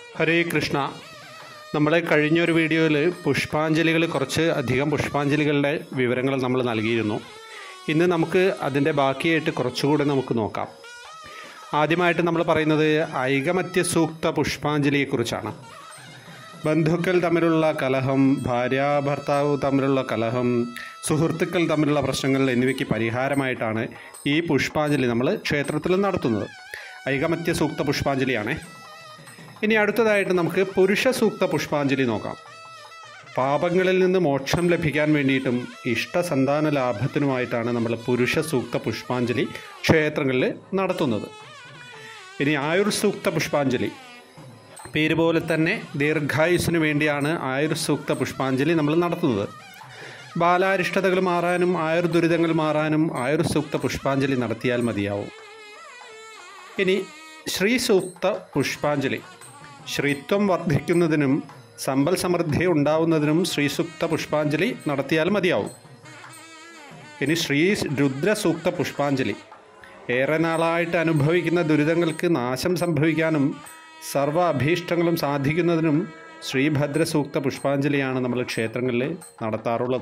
ഹരേ കൃഷ്ണ. നമ്മുടെ കഴിഞ്ഞൊരു വീഡിയോയിൽ കുറച്ച് അധികം പുഷ്പാഞ്ജലികളുടെ വിവരങ്ങൾ നമ്മൾ നൽകിയിരുന്നു. ഇന്ന് നമുക്ക് അതിൻ്റെ ബാക്കിയായിട്ട് കുറച്ചുകൂടെ നമുക്ക് നോക്കാം. ആദ്യമായിട്ട് നമ്മൾ പറയുന്നത് ഐകമത്യ സൂക്ത പുഷ്പാഞ്ജലിയെക്കുറിച്ചാണ്. ബന്ധുക്കൾ തമ്മിലുള്ള കലഹം, ഭാര്യാഭർത്താവ് തമ്മിലുള്ള കലഹം, സുഹൃത്തുക്കൾ തമ്മിലുള്ള പ്രശ്നങ്ങൾ എന്നിവയ്ക്ക് പരിഹാരമായിട്ടാണ് ഈ പുഷ്പാഞ്ജലി നമ്മൾ ക്ഷേത്രത്തിൽ നടത്തുന്നത്. ഐകമത്യ സൂക്ത പുഷ്പാഞ്ജലിയാണ്. ഇനി അടുത്തതായിട്ട് നമുക്ക് പുരുഷ സൂക്ത പുഷ്പാഞ്ജലി നോക്കാം. പാപങ്ങളിൽ നിന്ന് മോക്ഷം ലഭിക്കാൻ വേണ്ടിയിട്ടും ഇഷ്ടസന്താന ലാഭത്തിനുമായിട്ടാണ് നമ്മൾ പുരുഷ സൂക്ത പുഷ്പാഞ്ജലി ക്ഷേത്രങ്ങളിൽ നടത്തുന്നത്. ഇനി ആയുർസൂക്ത പുഷ്പാഞ്ജലി, പേര് പോലെ തന്നെ ദീർഘായുസ്സിന് വേണ്ടിയാണ് ആയുർസൂക്ത പുഷ്പാഞ്ജലി നമ്മൾ നടത്തുന്നത്. ബാലാരിഷ്ടതകൾ മാറാനും ആയുർദുരിതങ്ങൾ മാറാനും ആയുർസൂക്ത പുഷ്പാഞ്ജലി നടത്തിയാൽ മതിയാവും. ഇനി ശ്രീസൂക്ത പുഷ്പാഞ്ജലി, ശ്രീത്വം വർദ്ധിക്കുന്നതിനും സമ്പൽ സമൃദ്ധി ഉണ്ടാവുന്നതിനും ശ്രീസൂക്ത പുഷ്പാഞ്ജലി നടത്തിയാൽ മതിയാവും. ഇനി ശ്രീ രുദ്രസൂക്ത പുഷ്പാഞ്ജലി, ഏറെ നാളായിട്ട് അനുഭവിക്കുന്ന ദുരിതങ്ങൾക്ക് നാശം സംഭവിക്കാനും സർവ്വ അഭീഷ്ടങ്ങളും സാധിക്കുന്നതിനും ശ്രീഭദ്രസൂക്ത പുഷ്പാഞ്ജലിയാണ് നമ്മൾ ക്ഷേത്രങ്ങളിൽ നടത്താറുള്ളത്.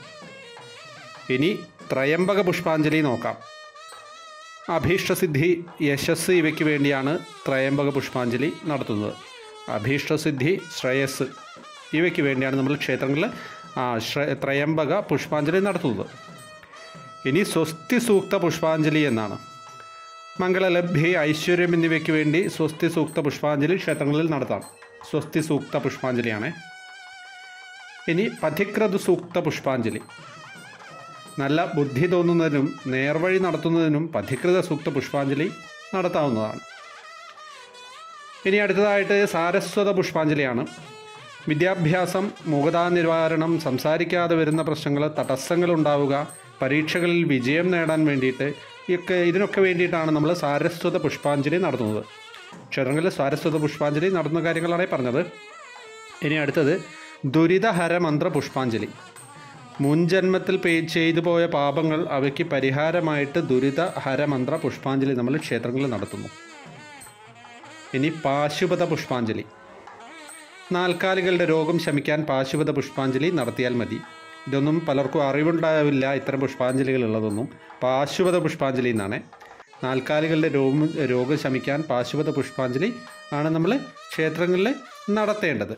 ഇനി ത്രയംബക പുഷ്പാഞ്ജലി നോക്കാം. അഭീഷ്ടസിദ്ധി, യശസ് ഇവയ്ക്ക് വേണ്ടിയാണ് ത്രയംബക പുഷ്പാഞ്ജലി നടത്തുന്നത്. അഭീഷ്ടസിദ്ധി, ശ്രേയസ് ഇവയ്ക്ക് വേണ്ടിയാണ് നമ്മൾ ക്ഷേത്രങ്ങളിൽ ത്രയംബക പുഷ്പാഞ്ജലി നടത്തുന്നത്. ഇനി സ്വസ്തി സൂക്ത പുഷ്പാഞ്ജലി എന്നാണ്. മംഗളലബ്ധി, ഐശ്വര്യം എന്നിവയ്ക്ക് വേണ്ടി സ്വസ്തി സൂക്ത പുഷ്പാഞ്ജലി ക്ഷേത്രങ്ങളിൽ നടത്താം. സ്വസ്തി സൂക്ത പുഷ്പാഞ്ജലിയാണ്. ഇനി പഥിക്രതു സൂക്ത പുഷ്പാഞ്ജലി, നല്ല ബുദ്ധി തോന്നുന്നതിനും നേർവഴി നടത്തുന്നതിനും പഥികൃത സൂക്ത പുഷ്പാഞ്ജലി നടത്താവുന്നതാണ്. ഇനി അടുത്തതായിട്ട് സാരസ്വത പുഷ്പാഞ്ജലിയാണ്. വിദ്യാഭ്യാസം, മൂകതാ നിവാരണം, സംസാരിക്കാതെ വരുന്ന പ്രശ്നങ്ങൾ, തടസ്സങ്ങൾ ഉണ്ടാവുക, പരീക്ഷകളിൽ വിജയം നേടാൻ വേണ്ടിയിട്ട് ഇതിനൊക്കെ വേണ്ടിയിട്ടാണ് നമ്മൾ സാരസ്വത പുഷ്പാഞ്ജലി നടത്തുന്നത്. ക്ഷേത്രങ്ങളിൽ സാരസ്വത പുഷ്പാഞ്ജലി നടത്തുന്ന കാര്യങ്ങളാണ് പറഞ്ഞത്. ഇനി അടുത്തത് ദുരിതഹര മന്ത്ര പുഷ്പാഞ്ജലി. മുൻജന്മത്തിൽ ചെയ്തു പോയ പാപങ്ങൾ അവയ്ക്ക് പരിഹാരമായിട്ട് ദുരിതഹരമന്ത്ര പുഷ്പാഞ്ജലി നമ്മൾ ക്ഷേത്രങ്ങളിൽ നടത്തുന്നു. ഇനി പാശുപത പുഷ്പാഞ്ജലി, നാൽക്കാലികളുടെ രോഗം ശമിക്കാൻ പാശുപത പുഷ്പാഞ്ജലി നടത്തിയാൽ മതി. ഇതൊന്നും പലർക്കും അറിവുണ്ടാവില്ല, ഇത്തരം പുഷ്പാഞ്ജലികൾ ഉള്ളതൊന്നും. പാശുപത പുഷ്പാഞ്ജലി എന്നാണ്. നാൽക്കാലികളുടെ രോഗം ശമിക്കാൻ പാശുപത പുഷ്പാഞ്ജലി ആണ് നമ്മൾ ക്ഷേത്രങ്ങളിൽ നടത്തേണ്ടത്.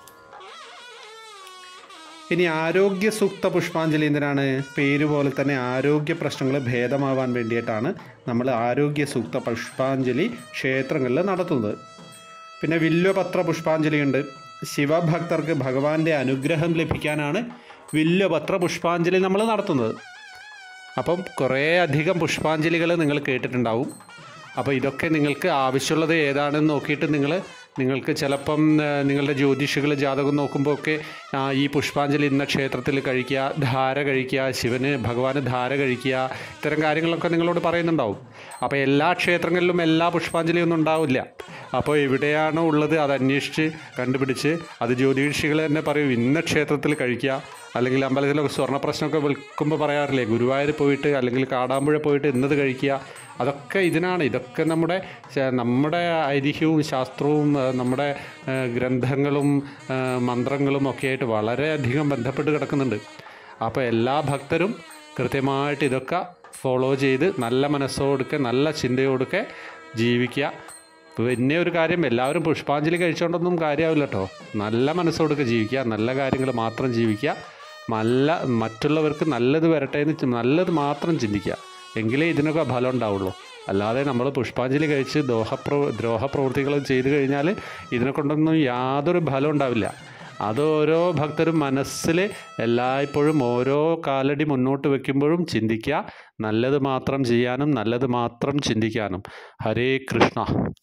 ഇനി ആരോഗ്യ സൂക്ത പുഷ്പാഞ്ജലി എന്തിനാണ്? പേര് പോലെ തന്നെ ആരോഗ്യ പ്രശ്നങ്ങൾ ഭേദമാവാൻ വേണ്ടിയിട്ടാണ് നമ്മൾ ആരോഗ്യ സൂക്ത പുഷ്പാഞ്ജലി ക്ഷേത്രങ്ങളിൽ നടത്തുന്നത്. പിന്നെ വില്വപത്ര പുഷ്പാഞ്ജലിയുണ്ട്. ശിവഭക്തർക്ക് ഭഗവാന്റെ അനുഗ്രഹം ലഭിക്കാനാണ് വില്വപത്ര പുഷ്പാഞ്ജലി നമ്മൾ നടത്തുന്നത്. അപ്പം കുറേ അധികം പുഷ്പാഞ്ജലികൾ നിങ്ങൾ കേട്ടിട്ടുണ്ടാവും. അപ്പോൾ ഇതൊക്കെ നിങ്ങൾക്ക് ആവശ്യമുള്ളത് ഏതാണെന്ന് നോക്കിയിട്ട് നിങ്ങൾക്ക് ചിലപ്പം നിങ്ങളുടെ ജ്യോതിഷികൾ ജാതകം നോക്കുമ്പോൾ ഒക്കെ ഈ പുഷ്പാഞ്ജലി ഇന്ന ക്ഷേത്രത്തിൽ കഴിക്കുക, ധാര കഴിക്കുക, ഭഗവാന് ധാര കഴിക്കുക, ഇത്തരം കാര്യങ്ങളൊക്കെ നിങ്ങളോട് പറയുന്നുണ്ടാവും. അപ്പോൾ എല്ലാ ക്ഷേത്രങ്ങളിലും എല്ലാ പുഷ്പാഞ്ജലിയൊന്നും ഉണ്ടാവില്ല. അപ്പോൾ എവിടെയാണോ ഉള്ളത് അത് അന്വേഷിച്ച് കണ്ടുപിടിച്ച് അത് ജ്യോതിഷികൾ തന്നെ പറയും ഇന്ന ക്ഷേത്രത്തിൽ കഴിക്കുക. അല്ലെങ്കിൽ അമ്പലത്തിലൊക്കെ സ്വർണ്ണപ്രശ്നമൊക്കെ വിൽക്കുമ്പോൾ പറയാറില്ലേ, ഗുരുവായൂർ പോയിട്ട് അല്ലെങ്കിൽ കാടാമ്പുഴ പോയിട്ട് ഇന്നത് കഴിക്കുക. അതൊക്കെ ഇതിനാണ്. ഇതൊക്കെ നമ്മുടെ ഐതിഹ്യവും ശാസ്ത്രവും നമ്മുടെ ഗ്രന്ഥങ്ങളും മന്ത്രങ്ങളും ഒക്കെ ആയിട്ട് വളരെയധികം ബന്ധപ്പെട്ട് കിടക്കുന്നുണ്ട്. അപ്പോൾ എല്ലാ ഭക്തരും കൃത്യമായിട്ട് ഇതൊക്കെ ഫോളോ ചെയ്ത് നല്ല മനസ്സോടൊക്കെ നല്ല ചിന്തയോടൊക്കെ ജീവിക്കുക. പിന്നെ ഒരു കാര്യം, എല്ലാവരും പുഷ്പാഞ്ജലി കഴിച്ചുകൊണ്ടൊന്നും കാര്യമാവില്ല കേട്ടോ. നല്ല മനസ്സോടൊക്കെ ജീവിക്കുക, നല്ല കാര്യങ്ങൾ മാത്രം ജീവിക്കുക, മറ്റുള്ളവർക്ക് നല്ലത് വരട്ടെ എന്ന് നല്ലത് മാത്രം ചിന്തിക്കുക. എങ്കിലേ ഇതിനൊക്കെ ഫലം ഉണ്ടാവുള്ളൂ. അല്ലാതെ നമ്മൾ പുഷ്പാഞ്ജലി കഴിച്ച് ദ്രോഹപ്രവൃത്തികൾ ചെയ്തു കഴിഞ്ഞാൽ ഇതിനെ കൊണ്ടൊന്നും യാതൊരു ഫലം ഉണ്ടാവില്ല. അത് ഓരോ ഭക്തരും മനസ്സിൽ എല്ലായ്പ്പോഴും ഓരോ കാലടി മുന്നോട്ട് വയ്ക്കുമ്പോഴും ചിന്തിക്കുക, നല്ലത് മാത്രം ചെയ്യാനും നല്ലത് മാത്രം ചിന്തിക്കാനും. ഹരേ കൃഷ്ണ.